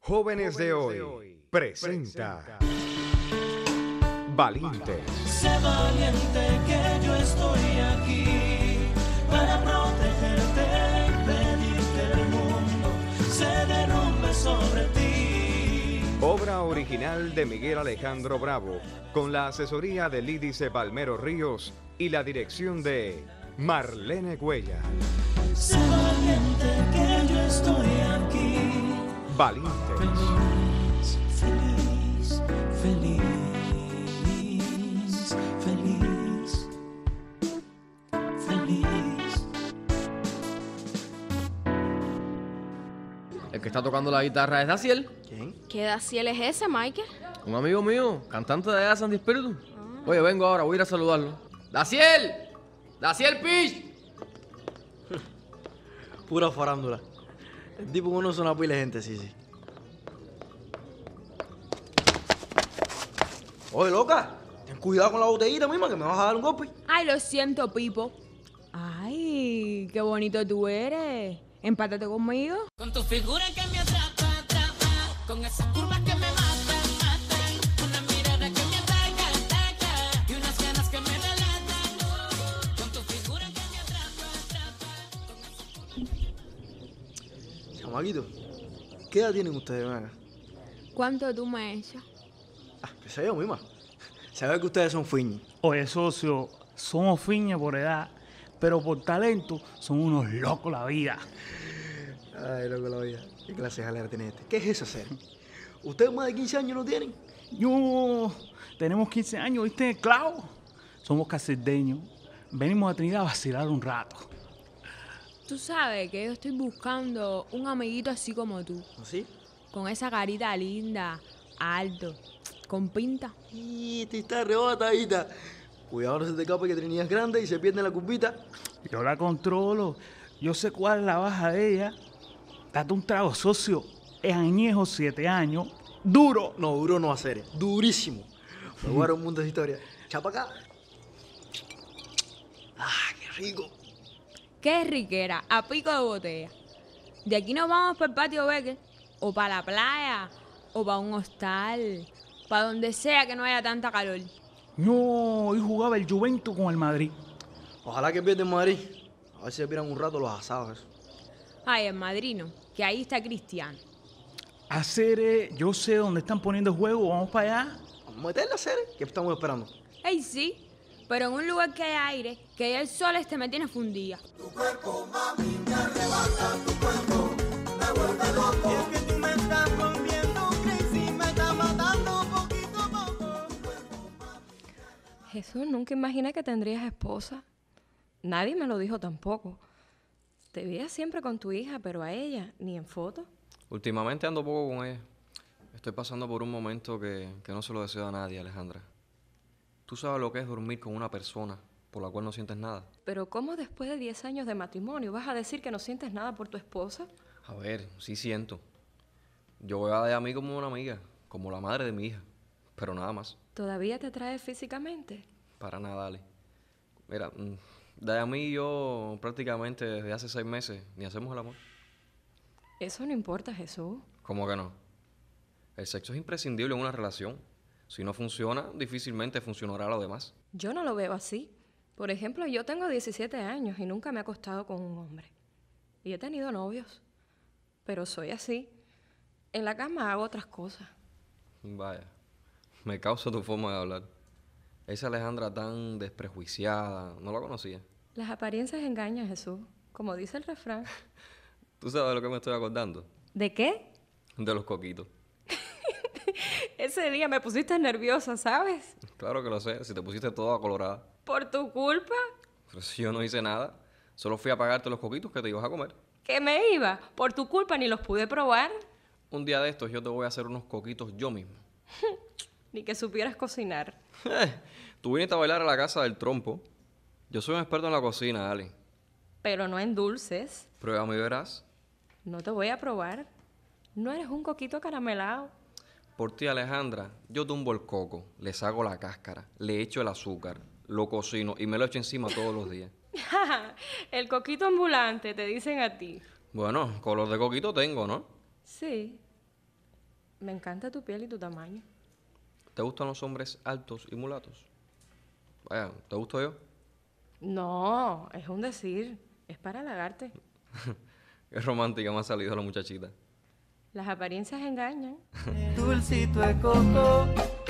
Jóvenes de hoy presenta Valientes. Sé valiente que yo estoy aquí para protegerte y pedir que el mundo se derrumbe sobre ti. Obra original de Miguel Alejandro Bravo, con la asesoría de Lídice Palmero Ríos y la dirección de Marlene Cuellar. Sé valiente que yo estoy aquí. Valientes. Feliz, feliz, feliz, feliz, feliz. El que está tocando la guitarra es Daciel, ¿Quién? ¿Qué Daciel es ese, Michael? un amigo mío, cantante de allá de Santi Espíritu. Oye, vengo ahora, voy a ir a saludarlo. ¡Daciel! ¡Daciel Pich! Pura farándula. El tipo conoce una pila de gente, sí. Oye, loca, ten cuidado con la botellita misma que me vas a dar un golpe. Ay, lo siento, Pipo. Ay, qué bonito tú eres. Empátate conmigo. Con tu figura que me atrapa, atrapa, con esas curvas que me matan, matan, una mirada que me ataca, ataca, y unas ganas que me delatan, oh, con tu figura que me atrapa, atrapa. Chamaquito, ¿qué edad tienen ustedes, man? ¿Cuánto tú me echas? Qué sé yo, misma. Se ve que ustedes son fiños. Oye, socio, somos fiñas por edad, pero por talento son unos locos la vida. Ay, loco la vida. ¿Qué clase de jalera tiene este? ¿Qué es eso, hacer? ¿Ustedes más de 15 años no tienen? Yo, tenemos 15 años, ¿viste? Claro. Somos casildeños. Venimos a Trinidad a vacilar un rato. Tú sabes que yo estoy buscando un amiguito así como tú, ¿Así? con esa carita linda, alto, con pinta. Y te está arrebatadita. Cuidado, no se te escape que Trinidad es grande y se pierde en la curvita. Yo la controlo. Yo sé cuál es la baja de ella. Date un trago, socio. Es añejo, 7 años. Duro. No, duro no va a ser. Durísimo. Me voy a dar un mundo de historia. Chapa acá. ¡Ah, qué rico! Qué riquera, a pico de botella. De aquí nos vamos para el patio Becker, o para la playa, o para un hostal, para donde sea que no haya tanta calor. No, hoy jugaba el Juventus con el Madrid. Ojalá que pierda en Madrid. A ver si se piran un rato los asados. Eso. Ay, el madrino, que ahí está Cristiano. Yo sé dónde están poniendo el juego. Vamos para allá. Vamos a meterle a hacer, que estamos esperando. Ey, sí, pero en un lugar que haya aire, que ya el sol me tiene fundida. Es que tú me estás volviendo crazy, me estás matando poquito a poco. Jesús, nunca imaginé que tendrías esposa. Nadie me lo dijo tampoco. Te veías siempre con tu hija, pero a ella, ni en foto. Últimamente ando poco con ella. Estoy pasando por un momento que no se lo deseo a nadie, Alejandra. ¿Tú sabes lo que es dormir con una persona por la cual no sientes nada? Pero ¿cómo después de 10 años de matrimonio vas a decir que no sientes nada por tu esposa? A ver, sí siento. Yo voy a de a mí como una amiga, como la madre de mi hija, pero nada más. ¿Todavía te atrae físicamente? Para nada, Ale. Mira, de a mí y yo prácticamente desde hace 6 meses ni hacemos el amor. Eso no importa, Jesús. ¿Cómo que no? El sexo es imprescindible en una relación. Si no funciona, difícilmente funcionará lo demás. Yo no lo veo así. Por ejemplo, yo tengo 17 años y nunca me he acostado con un hombre. Y he tenido novios. Pero soy así. En la cama hago otras cosas. Vaya, me causa tu forma de hablar. Esa Alejandra tan desprejuiciada, no la conocía. Las apariencias engañan, Jesús. Como dice el refrán. ¿Tú sabes de lo que me estoy acordando? ¿De qué? De los coquitos. Ese día me pusiste nerviosa, ¿sabes? Claro que lo sé, si te pusiste toda colorada. ¿Por tu culpa? Pero si yo no hice nada, solo fui a pagarte los coquitos que te ibas a comer. ¿Que me iba? Por tu culpa ni los pude probar. Un día de estos yo te voy a hacer unos coquitos yo mismo. Ni que supieras cocinar. Tú viniste a bailar a la casa del trompo. Yo soy un experto en la cocina, Ali. Pero no en dulces. Pruébame y verás. No te voy a probar. No eres un coquito caramelado. Por ti, Alejandra, yo tumbo el coco, le saco la cáscara, le echo el azúcar, lo cocino y me lo echo encima todos los días. El coquito ambulante, te dicen a ti. Bueno, color de coquito tengo, ¿no? Sí. Me encanta tu piel y tu tamaño. ¿Te gustan los hombres altos y mulatos? Vaya, ¿te gusto yo? No, es un decir. Es para halagarte. Qué romántica me ha salido la muchachita. Las apariencias engañan. Dulcito de coco,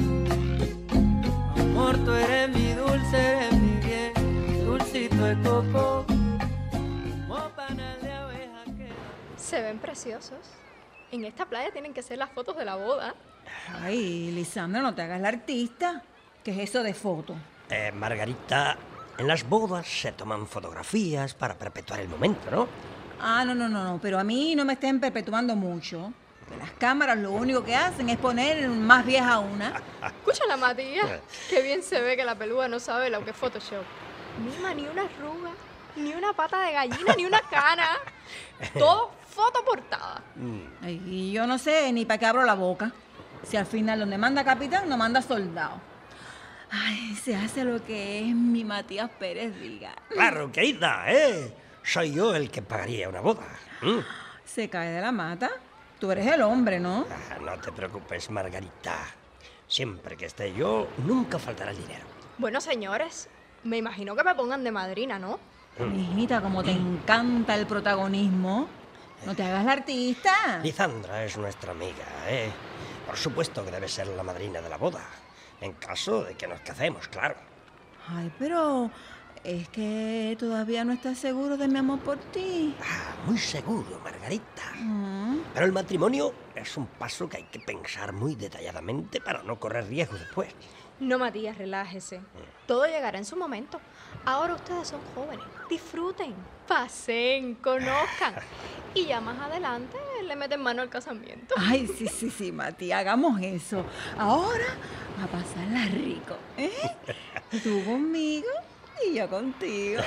amor, tú eres mi dulce, eres mi bien. Dulcito de coco, como panal de abeja que... Se ven preciosos. En esta playa tienen que ser las fotos de la boda. Ay, Lisandra, no te hagas la artista. ¿Qué es eso de foto? Margarita, en las bodas se toman fotografías para perpetuar el momento, ¿no? Ah, no, pero a mí no me estén perpetuando mucho. Que las cámaras lo único que hacen es poner más vieja a una. Escúchala, Matías. Qué bien se ve que la peluda no sabe lo que es Photoshop. Mima, ni una arruga, ni una pata de gallina, ni una cana. Todo foto portada. Ay, y yo no sé ni para qué abro la boca. Si al final donde manda capitán, no manda soldado. Ay, se hace lo que es mi Matías Pérez diga. Claro, querida, ¿eh? Soy yo el que pagaría una boda. Se cae de la mata. Tú eres el hombre, ¿no? No te preocupes, Margarita. Siempre que esté yo, nunca faltará el dinero. Bueno, señores, me imagino que me pongan de madrina, ¿no? Mijita, como te encanta el protagonismo. No te hagas la artista. Lisandra es nuestra amiga, ¿eh? Por supuesto que debe ser la madrina de la boda. En caso de que nos casemos, claro. Ay, pero es que todavía no estás seguro de mi amor por ti. Muy seguro, Margarita. Pero el matrimonio es un paso que hay que pensar muy detalladamente para no correr riesgos después. No, Matías, relájese. Todo llegará en su momento. Ahora ustedes son jóvenes. Disfruten, pasen, conozcan. Y ya más adelante le meten mano al casamiento. Ay, sí, Mati, hagamos eso. Ahora a pasarla rico, ¿eh? Tú conmigo y yo contigo.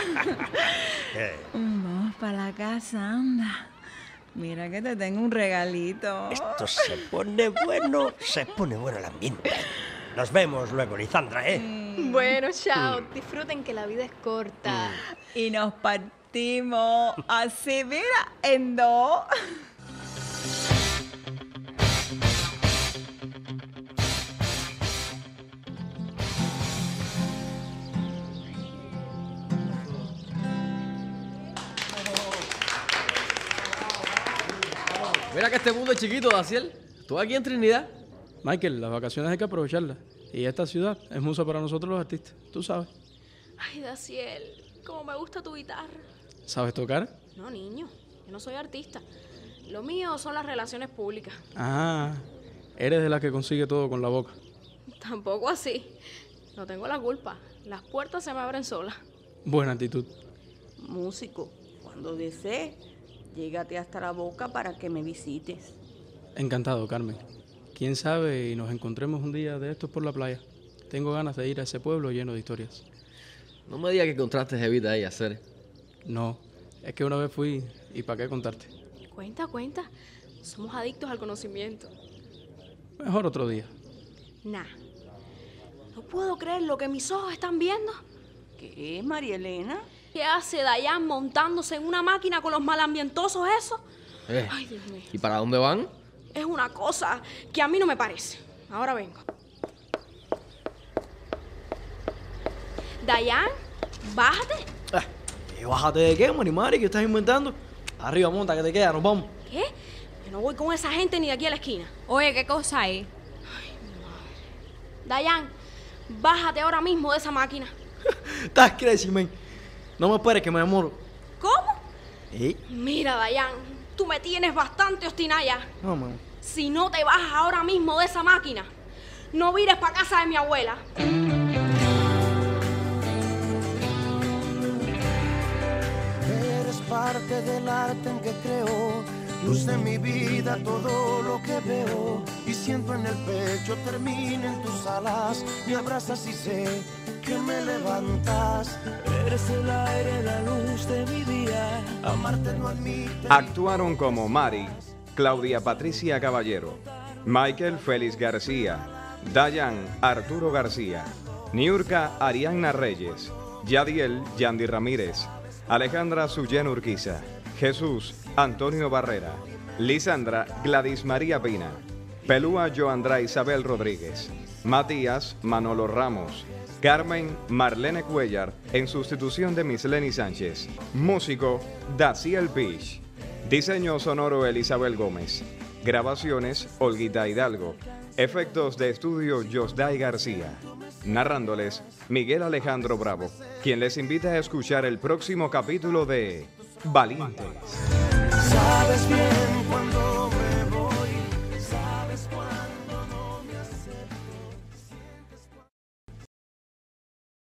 Vamos para la casa, anda. Mira que te tengo un regalito. Esto se pone bueno el ambiente. Nos vemos luego, Lisandra, ¿eh? Bueno, chao. Disfruten que la vida es corta. Y nos partimos así, mira, en dos. Mira que este mundo es chiquito, Daciel. ¿Tú aquí en Trinidad? Michael, las vacaciones hay que aprovecharlas. Y esta ciudad es musa para nosotros los artistas, tú sabes. Ay, Daciel, cómo me gusta tu guitarra. ¿Sabes tocar? No, niño, yo no soy artista. Lo mío son las relaciones públicas. Ah, eres de las que consigue todo con la boca. Tampoco así. No tengo la culpa. Las puertas se me abren solas. Buena actitud. Músico, cuando desees, llégate hasta la boca para que me visites. Encantado, Carmen. Quién sabe y nos encontremos un día de estos por la playa. Tengo ganas de ir a ese pueblo lleno de historias. No me digas que contraste Evita ahí a hacer. No, es que una vez fui y ¿para qué contarte? Cuenta. Somos adictos al conocimiento. Mejor otro día. Nah. No puedo creer lo que mis ojos están viendo. ¿Qué es, María Elena? ¿Qué hace Dayan montándose en una máquina con los malambientosos esos? Ay, Dios mío. ¿Y para dónde van? Es una cosa que a mí no me parece. Ahora vengo. Dayan, bájate. ¿Y bájate de qué, Marimari? ¿Qué estás inventando? Arriba, monta, que te queda, nos vamos. ¿Qué? Yo no voy con esa gente ni de aquí a la esquina. Oye, ¿qué cosa es? Ay, mi madre. Dayan, bájate ahora mismo de esa máquina. Estás crazy, man. No me esperes que me demoro. ¿Cómo? ¿Eh? Mira, Dayan, tú me tienes bastante obstinada ya. No, man. Si no te bajas ahora mismo de esa máquina, no vires para casa de mi abuela. Eres parte del arte en que creo, luz de mi vida, todo lo que veo. Y siento en el pecho, termina en tus alas. Me abrazas y sé que me levantas. Eres el aire, la luz de mi día. Amarte no admite. Actuaron como Mari, Claudia Patricia Caballero, Michael Félix García, Dayan Arturo García, Niurka Arianna Reyes, Yadiel Yandy Ramírez, Alejandra Suyen Urquiza, Jesús Antonio Barrera, Lisandra Gladys María Pina, Pelúa Joandra Isabel Rodríguez. Matías Manolo Ramos. Carmen Marlene Cuellar en sustitución de Misleni Sánchez. Músico Daciel Pich. Diseño sonoro Elizabel Gómez. Grabaciones Olguita Hidalgo. Efectos de estudio Josday García. Narrándoles Miguel Alejandro Bravo, quien les invita a escuchar el próximo capítulo de Valientes.